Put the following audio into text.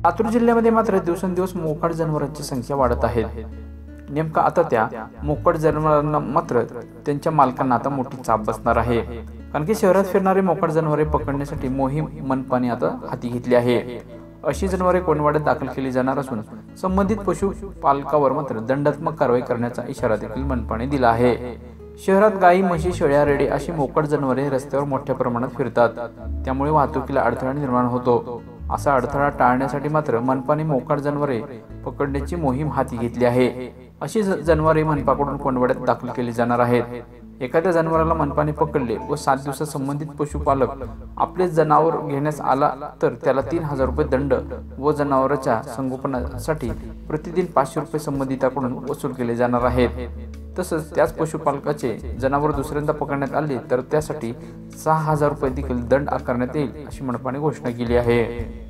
लातूर जिल्ह्यामध्ये मात्र दिवसेंदिवस मोकाट जनावरांची संख्या वाढत आहे। नेमका आता त्या मोकाट जनावरांना मात्र त्यांच्या मालकांना आता मोठी चाप बसणार आहे, कारण की शहरात फिरणारे मोकाट जनावरे पकडण्यासाठी मोहीम मनपाने आता हाती घेतली आहे। अशी जनावरे कोंडवाड्यात दाखल केली जाणार असून संबंधित पशुपालकावर मात्र दंडात्मक कारवाई करण्याचा इशारा देखील मनपाने दिला आहे। शहरात गायी, म्हशी, शेळ्या, रेडे अशी मोकाट जनावरे रस्त्यावर मोठ्या प्रमाणात फिरतात, त्यामुळे वाहतुकीला अडथळा निर्माण होतो। असा अडथळा टाळण्यासाठी मात्र मनपाने मोकाट जनावरे पकडण्याची मोहीम हाती घेतली आहे। अशी जनावरे मनपाकडून कोंडवाड्यात दाखल केली जाणार आहेत। एखाद्या जनावराला मनपाने पकडले व 7 दिवसात संबंधित पशुपालक आपले जनावर घेण्यास आला तर त्याला 3000 रुपये दंड व जनावरांच्या संगोपनासाठी प्रतिदिन 500 रुपये संबंधिताकडून वसूल केले जाणार आहेत। तसंच त्याच पशुपालकाचे जनावर दुसऱ्यांदा पकडण्यात आले तर त्यासाठी 6000 रुपये देखील दंड आकारण्यात येईल, अशी मनपाने घोषणा केली आहे।